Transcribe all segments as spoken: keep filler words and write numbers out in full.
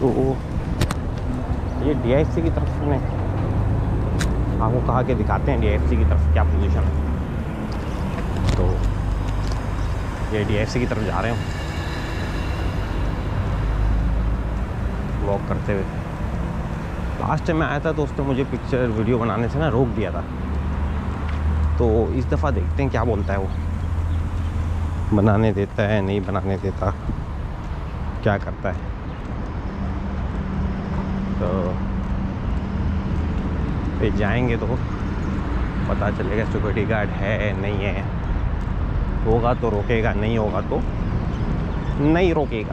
तो ये D I F C की तरफ में आपको कहा कि दिखाते हैं डी आई एफ सी की तरफ क्या पोजीशन है। तो ये डी आई एफ सी की तरफ जा रहे हैं वॉक करते हुए। लास्ट टाइम मैं आया था तो उसने मुझे पिक्चर वीडियो बनाने से ना रोक दिया था, तो इस दफ़ा देखते हैं क्या बोलता है वो, बनाने देता है नहीं बनाने देता, क्या करता है। तो पे जाएंगे तो पता चलेगा सिक्योरिटी गार्ड है नहीं है, होगा तो रोकेगा, नहीं होगा तो नहीं रोकेगा,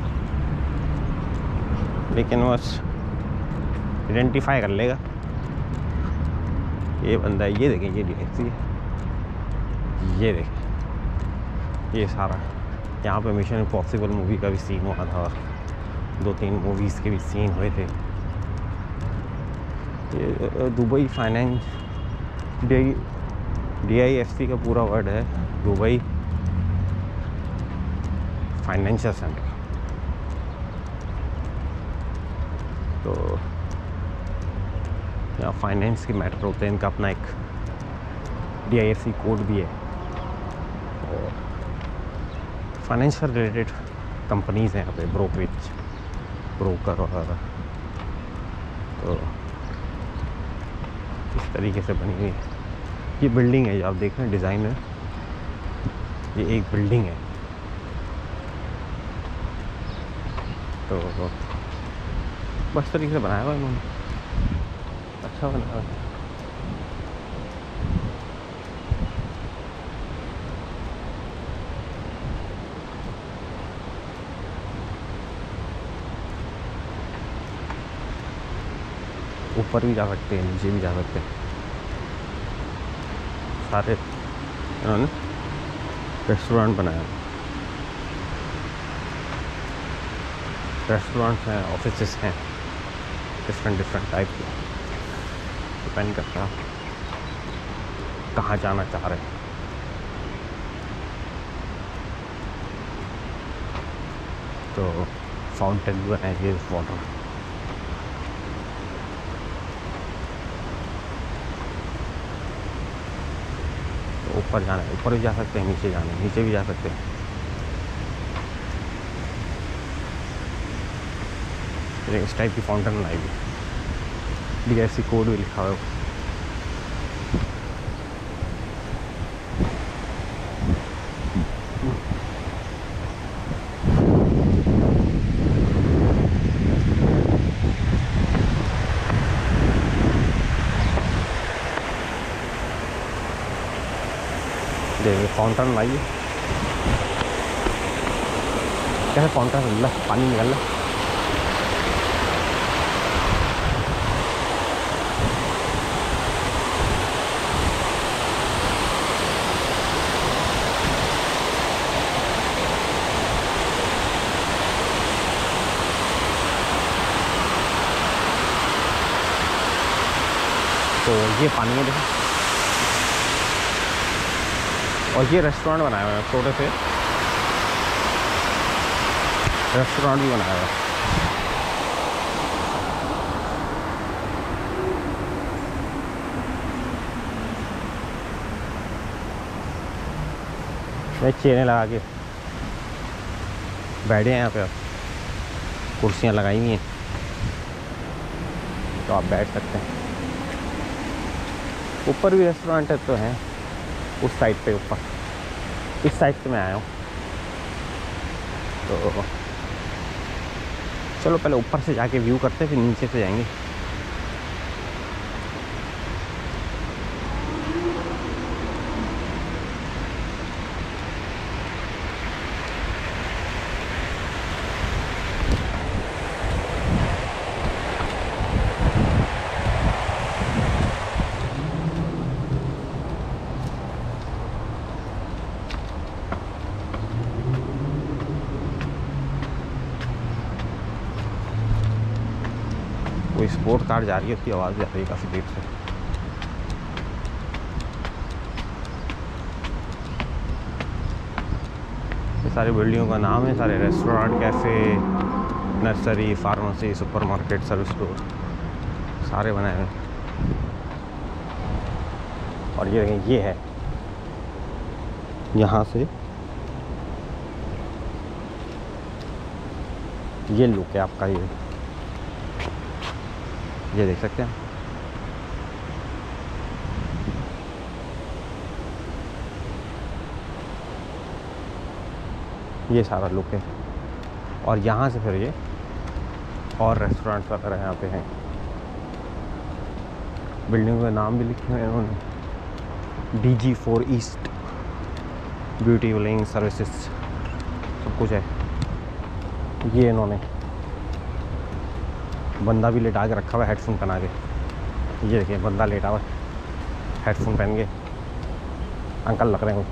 लेकिन बस आइडेंटिफाई कर लेगा ये बंदा है। ये देखें, ये डीएक्सी है, ये देखें, ये सारा यहाँ पे मिशन इम्पॉसिबल मूवी का भी सीन हुआ था, दो तीन मूवीज़ के भी सीन हुए थे। ये Dubai finance D D I F C का पूरा वर्ड है, दुबई फाइनेंशियल सेंटर। तो यहाँ फाइनेंस के मैटर होते हैं, इनका अपना एक D I F C code भी है और फाइनेंशियल रिलेटेड कंपनीज़ हैं यहाँ पे, ब्रोकरेज ब्रोकर वगैरह। तो इस तरीके से बनी हुई है ये बिल्डिंग है जो आप देख रहे हैं डिज़ाइन में, ये एक बिल्डिंग है। तो बस तरीके से बनाया हुआ इन्होंने, अच्छा बनाया हुआ है। ऊपर भी जा सकते हैं, नीचे भी जा सकते हैं, सारे इन्होंने रेस्टोरेंट बनाया, रेस्टोरेंट्स हैं, ऑफिसेस हैं, डिफरेंट डिफरेंट टाइप के, डिपेंड करता है कहाँ जाना चाह रहे हैं। तो फाउंटेन भी है, ये वाटर तो ऊपर जाना है, ऊपर भी जा सकते हैं, नीचे जाना है, नीचे भी जा सकते हैं। इस टाइप की फाउंटेन बनाई हुई, D I F C code भी लिखा हुआ है। देखिए फाउंटेन लाई है, कैसे फाउंटेन निकल रहा है, पानी निकल रहा है। तो ये पानी है देखो, और ये रेस्टोरेंट बनाया हुआ है, छोटे से रेस्टोरेंट भी बनाया हुआ है। चेयरें लगा के बैठे हैं यहाँ पे, कुर्सियाँ लगाई हुई हैं तो आप बैठ सकते हैं। ऊपर भी रेस्टोरेंट है तो हैं उस साइड पे, ऊपर इस साइड से मैं आया हूँ। तो चलो पहले ऊपर से जाके व्यू करते हैं, फिर नीचे से जाएंगे। कोई स्पोर्ट कार जा रही है, उसकी आवाज़ जा रही है काफ़ी देर से। ये सारी बिल्डिंगों का नाम है, सारे restaurant, cafe, nursery, pharmacy, supermarket, service store सारे बनाए हुए। और ये देखें, ये है यहाँ से ये लुक है आपका। ये ये देख सकते हैं। ये सारा लुक है। और यहाँ से फिर ये और रेस्टोरेंट्स वगैरह यहाँ पे हैं। बिल्डिंग के नाम भी लिखे हुए हैं उन्होंने, D G four east, beauty welling services, सब कुछ है। ये इन्होंने बंदा भी लेटा के रखा हुआ है हेडफोन पहना के। ये देखिए बंदा लेटा हुआ है हेडफोन पहन के। अंकल लग रहे हैं,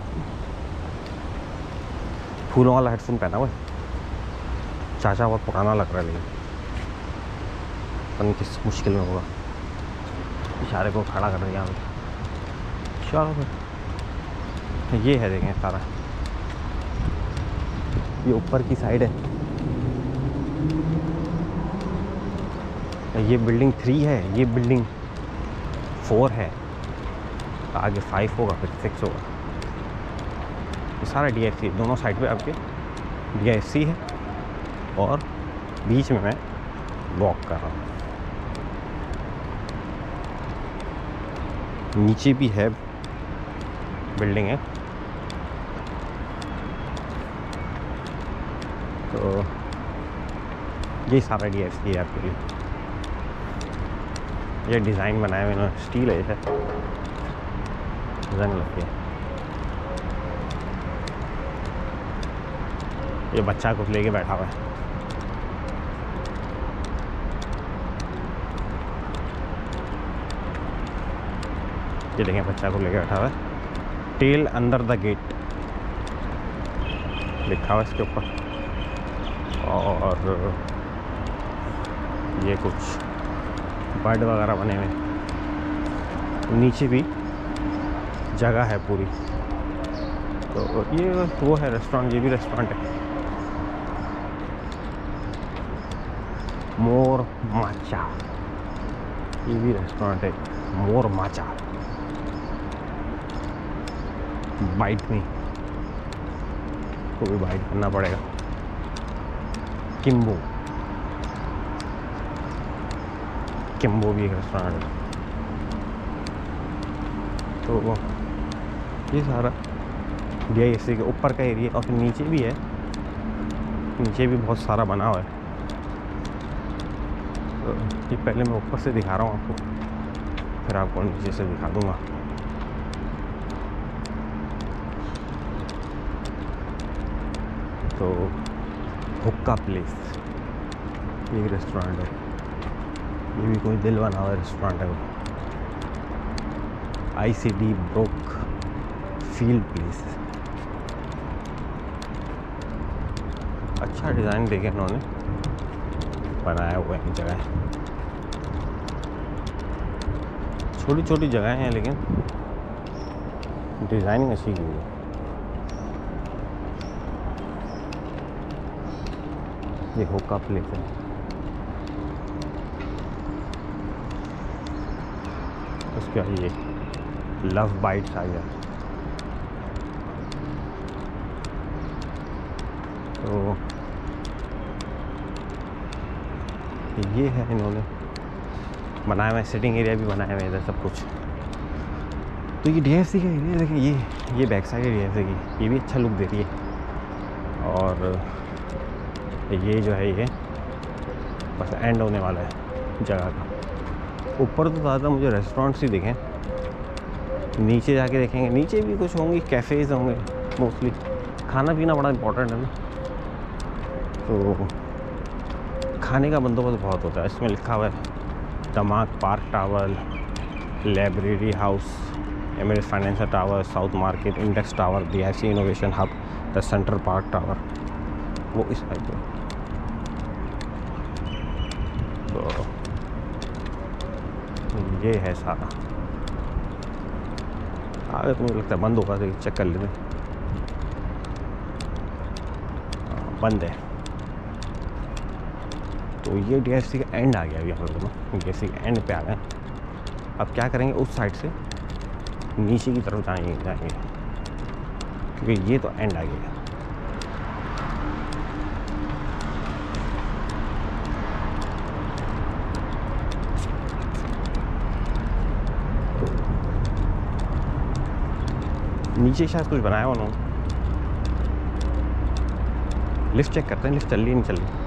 फूलों वाला हेडफोन पहना हुआ है। चाचा बहुत पुराना लग रहा है, लेकिन पता नहीं किस मुश्किल में होगा। इशारे को खड़ा कर दिया हमें। चलो फिर ये है, देखें सारा ये ऊपर की साइड है। ये बिल्डिंग थ्री है, ये बिल्डिंग फोर है, आगे फाइव होगा, फिर सिक्स होगा। ये सारा डी एफ सी, दोनों साइड पे आपके डी एफ सी है और बीच में मैं वॉक कर रहा हूँ। नीचे भी है बिल्डिंग है। तो ये सारा डी एफ सी है आपके लिए। ये डिज़ाइन बनाया हुआ इन्होंने, स्टील है, ये जंग लग गया। ये बच्चा कुछ लेके बैठा हुआ है। ये देखें बच्चा को लेके बैठा हुआ है। टेल अंडर द गेट लिखा हुआ है इसके ऊपर। और ये कुछ बर्ड वगैरह बने हुए। नीचे भी जगह है पूरी। तो ये वो है रेस्टोरेंट, ये भी रेस्टोरेंट है। मोर माचा, ये भी रेस्टोरेंट है, मोर माचा। बाइट में को भी बाइट करना पड़ेगा। किम्बो, किम्बो भी एक रेस्टोरेंट है। तो ये सारा डी आई एस सी के ऊपर का एरिया, और फिर नीचे भी है, नीचे भी बहुत सारा बना हुआ है। तो ये पहले मैं ऊपर से दिखा रहा हूँ आपको, फिर आपको नीचे से दिखा दूँगा। तो हुक्का प्लेस, ये रेस्टोरेंट है। ये भी कोई दिल बना हुआ रेस्टोरेंट है वो। I C D Brookfield place, अच्छा डिज़ाइन देके उन्होंने बनाया हुआ है जगह। छोटी छोटी जगह हैं लेकिन डिज़ाइनिंग अच्छी की हुई है। ये हुक्का प्लेस है। उसके बाद ये लव बाइट्स आ गया। तो ये है, इन्होंने बनाया हुआ है, सिटिंग एरिया भी बनाया हुआ है इधर सब कुछ। तो ये डी एफ सी का एरिया देखिए, ये ये बैक साइड है डी एफ सी की, ये भी अच्छा लुक दे रही है। और ये जो है ये बस एंड होने वाला है जगह का। ऊपर तो ज़्यादा मुझे रेस्टोरेंट्स ही दिखें, नीचे जाके देखेंगे, नीचे भी कुछ होंगे, कैफ़ेज़ होंगे मोस्टली। खाना पीना बड़ा इम्पोर्टेंट है ना, तो खाने का बंदोबस्त बहुत होता है। इसमें लिखा हुआ है Damac park tower, library house, Emirates financial tower, south market, index tower, D I C innovation hub, the central park tower, वो इस टाइप में। तो ये है सारा। आगे तो मुझे लगता है बंद होगा, तो चेक कर लेते हैं। बंद है। तो ये डी एफ सी का एंड आ गया अभी हम लोग ना, डी एफ सी के एंड पे आ गए। अब क्या करेंगे, उस साइड से नीचे की तरफ जाएंगे जाएंगे क्योंकि ये तो एंड आ गया। नीचे शायद कुछ बनाया उन्होंने। लिफ्ट चेक करते हैं, लिफ्ट चल रही नहीं चल रही,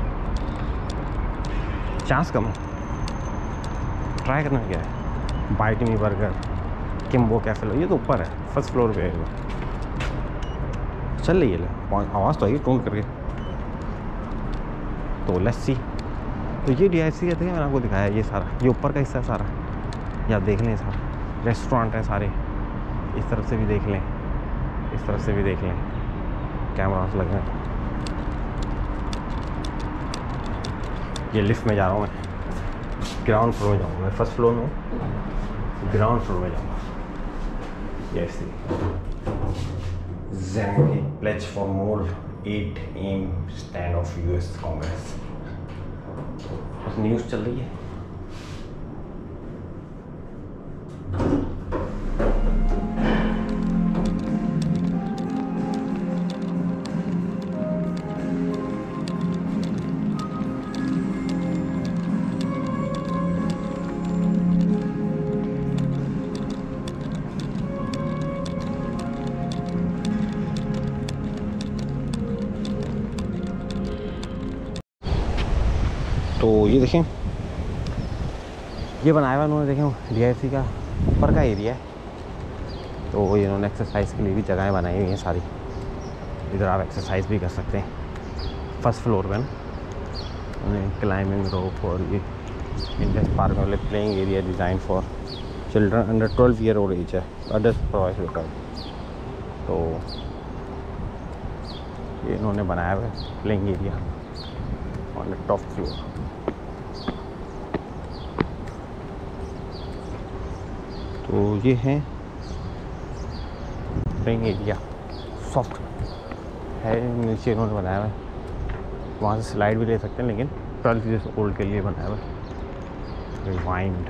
चांस कम है। ट्राई करना क्या है, bite me burger, Kimbo cafe लो, ये तो ऊपर है, फर्स्ट फ्लोर पे है। चल रही है, आवाज़ तो आई टोन करके। तो लस्सी, तो ये डी आई सी का था, मैंने आपको दिखाया ये सारा, ये ऊपर का हिस्सा सारा, ये आप देख लें सारा। रेस्टोरेंट है सारे, इस तरफ से भी देख लें, इस तरफ से भी देख लें, कैमरास लगे हैं। ये लिफ्ट में जा रहा हूँ मैं, ग्राउंड फ्लोर में जाऊँगा। मैं फर्स्ट फ्लोर में हूँ, ग्राउंड फ्लोर में जाऊँगा। यस, ज़ेनेकी pledge for more at M stand off US Congress. बस न्यूज़ चल रही है। तो ये देखें, ये बनाया हुआ उन्होंने, देखें डी आई सी का ऊपर का एरिया है। तो इन्होंने एक्सरसाइज के लिए भी जगहें बनाई हुई हैं सारी, इधर आप एक्सरसाइज भी कर सकते हैं। फर्स्ट फ्लोर पे ना क्लाइंबिंग रोप, और ये इंडस पार्क वाले playing area design for children under twelve year old age है, अडल्ट प्रोवाइड होता है। तो ये इन्होंने बनाया हुआ है playing area on the top floor. तो ये है प्लेइंग एरिया, सॉफ्ट है, नीचे इन्होंने बनाया हुआ है। वहाँ से स्लाइड भी ले सकते हैं, लेकिन ट्वेल्व ईयर्स ओल्ड के लिए बनाया हुआ है। रिवाइंड,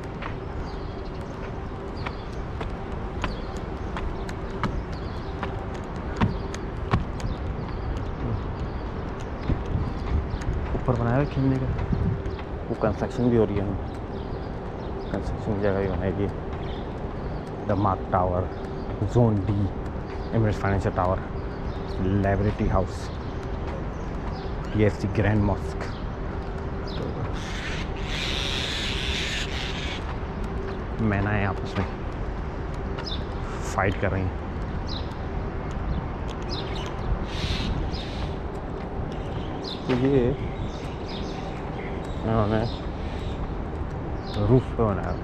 ऊपर बनाया हुआ खेलने का। वो कंस्ट्रक्शन भी हो रही है, कंस्ट्रक्शन की जगह भी बनाई है। The mark tower, zone D, Emirates financial tower, library house, D F C grand mosque. मैना है आपस में फाइट कर रही हैं। तो ये उन्होंने रूफ पे बनाया।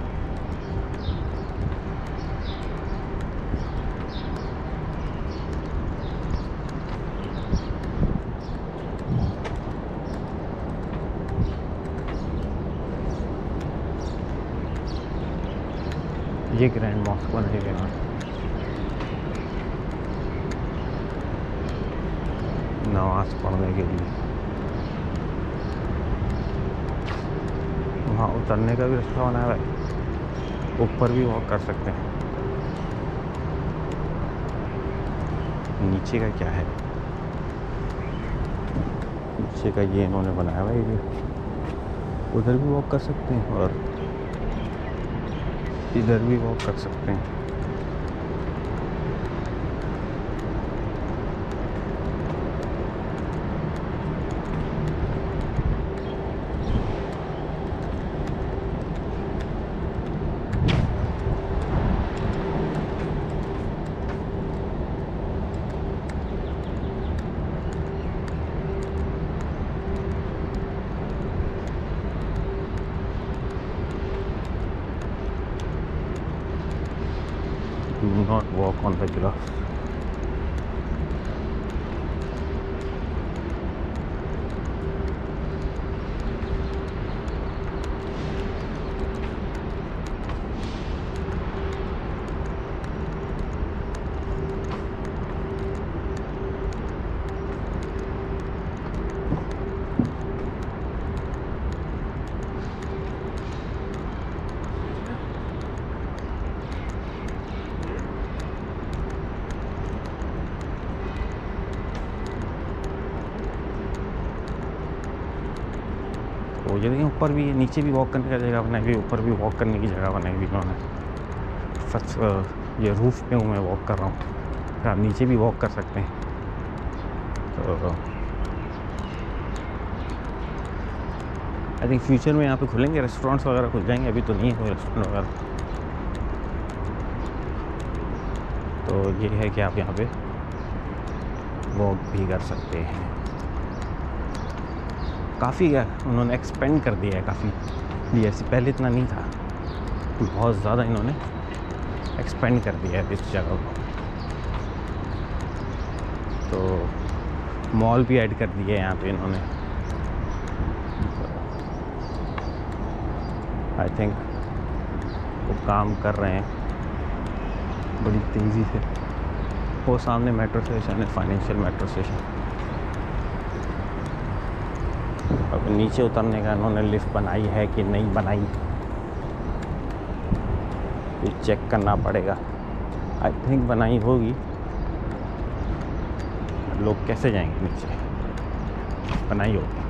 ये ग्रैंड मॉस्क बनाई गई है नमाज पढ़ने के लिए। वहाँ उतरने का भी रास्ता बनाया हुआ है, ऊपर भी वॉक कर सकते हैं। नीचे का क्या है, नीचे का ये इन्होंने बनाया हुआ है, उधर भी वॉक कर सकते हैं और इधर भी वॉक कर सकते हैं। Do not walk on the grass. तो ये देखिए ऊपर भी, नीचे भी वॉक करने की जगह बनाई हुई, ऊपर भी वॉक करने की जगह बनाई हुई इन्होंने। फर्स्ट ये रूफ़ पे हूँ मैं, वॉक कर रहा हूँ, आप नीचे भी वॉक कर सकते हैं। तो आई थिंक फ्यूचर में यहाँ पे खुलेंगे रेस्टोरेंट्स वगैरह, खुल जाएंगे, अभी तो नहीं है कोई रेस्टोरेंट वगैरह। तो ये है कि आप यहाँ पे वॉक भी कर सकते हैं। काफ़ी उन्होंने एक्सपेंड कर दिया है काफ़ी, डी एफ सी पहले इतना नहीं था, बहुत ज़्यादा इन्होंने एक्सपेंड कर दिया है इस जगह को। तो मॉल भी ऐड कर दिए यहाँ पे इन्होंने। आई थिंक वो काम कर रहे हैं बड़ी तेज़ी से। वो सामने मेट्रो स्टेशन है, फाइनेंशियल मेट्रो स्टेशन। अब नीचे उतरने का इन्होंने लिफ्ट बनाई है कि नहीं बनाई, ये चेक करना पड़ेगा। आई थिंक बनाई होगी। लोग कैसे जाएंगे नीचे, बनाई होगी,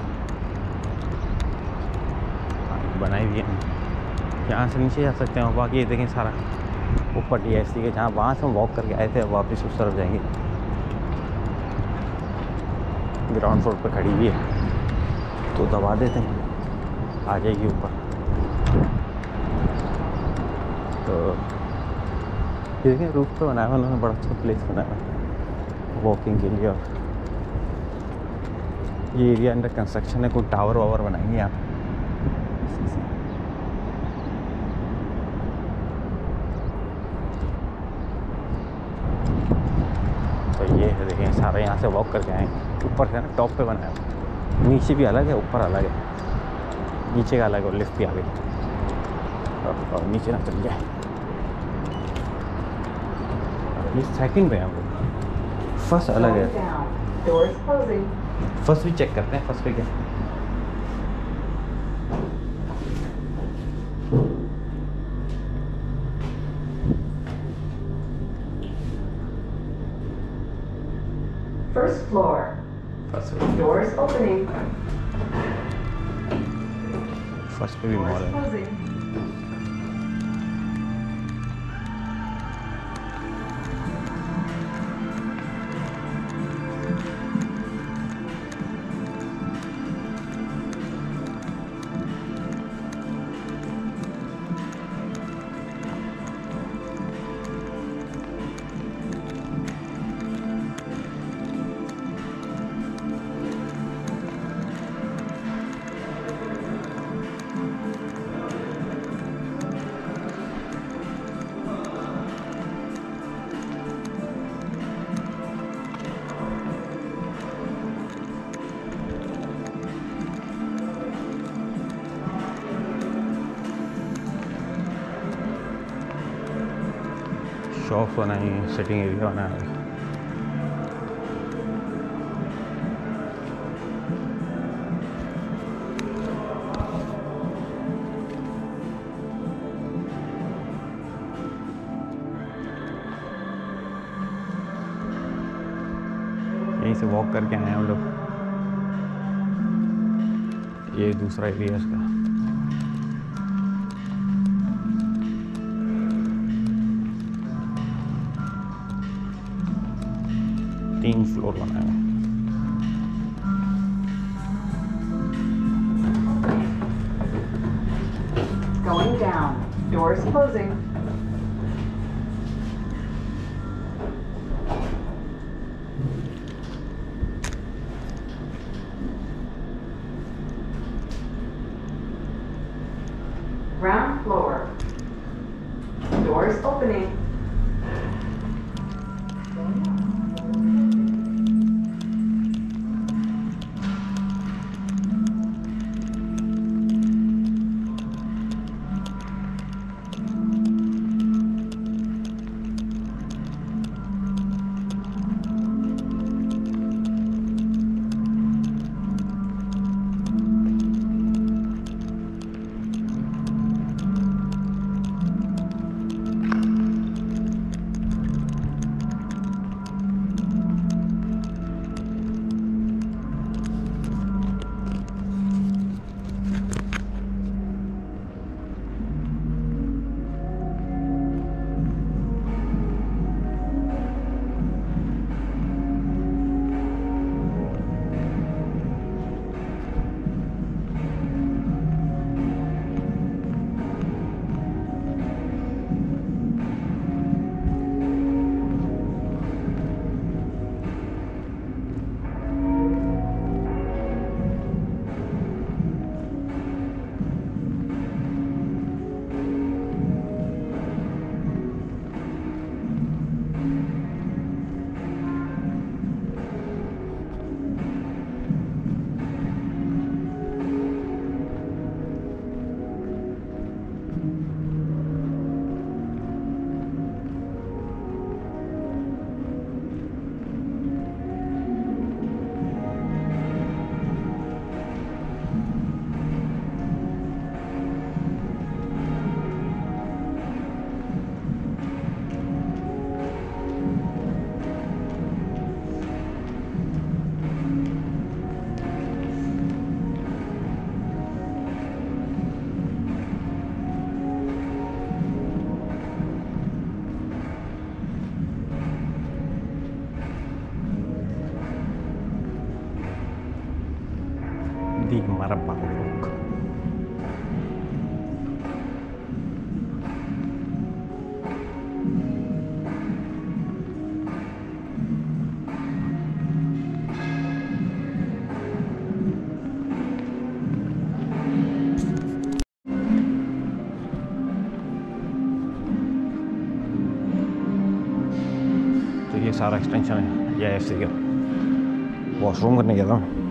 बनाई भी है। यहाँ से नीचे जा सकते हैं। बाकी ये देखें सारा ऊपर टी एस सी के, जहाँ वहाँ से हम वॉक करके आए थे, अब वापस उस तरफ जाएंगे। ग्राउंड फ्लोर पे खड़ी हुई है तो दबा देते हैं, आ जाएगी ऊपर। तो देखें रूफ पे बनाया हुआ उन्होंने, बड़ा अच्छा प्लेस बनाया है वॉकिंग के लिए। और ये एरिया अंडर कंस्ट्रक्शन है, कोई टावर वावर बनाएंगे आप। तो ये है देखें सारा, यहाँ से वॉक करके आएंगे। ऊपर से ना टॉप पे बनाया हुआ, नीचे भी अलग है, ऊपर अलग है, नीचे का अलग है, और लिफ्ट भी आ गई। और, और नीचे ना चल जाए। ये सेकंड पे है, हम लोग फर्स्ट अलग है। फर्स्ट भी चेक करते हैं, फर्स्ट पे क्या। First floor. First Doors opening. First पे भी मॉल Doors है। closing. शॉप बनाई, सिटिंग एरिया बनाया है। यहीं से वॉक करके आए हैं हम लोग। ये दूसरा एरिया इसका। तीन फ्लोर बनाया है। Going down. Doors closing. Ground floor. Doors opening. हमारा बाबू लोग। तो ये सारा एक्सटेंशन है ये एफ सी का। वॉशरूम करने गया था